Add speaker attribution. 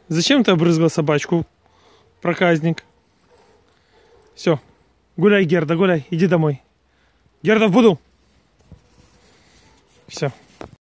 Speaker 1: Зачем ты обрызгал собачку, проказник? Все. Гуляй, Герда, гуляй. Иди домой. Герда, в буду. Все.